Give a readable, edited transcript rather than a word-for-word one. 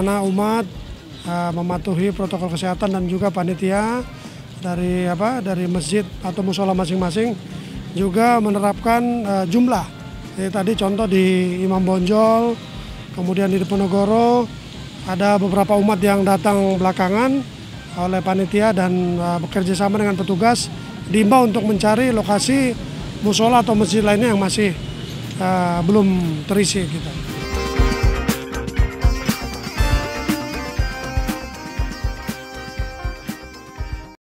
bagaimana umat mematuhi protokol kesehatan dan juga panitia dari masjid atau musola masing-masing juga menerapkan jumlah. Jadi tadi contoh di Imam Bonjol, kemudian di Diponegoro ada beberapa umat yang datang belakangan oleh panitia dan bekerja sama dengan petugas diimbau untuk mencari lokasi musola atau masjid lainnya yang masih belum terisi gitu.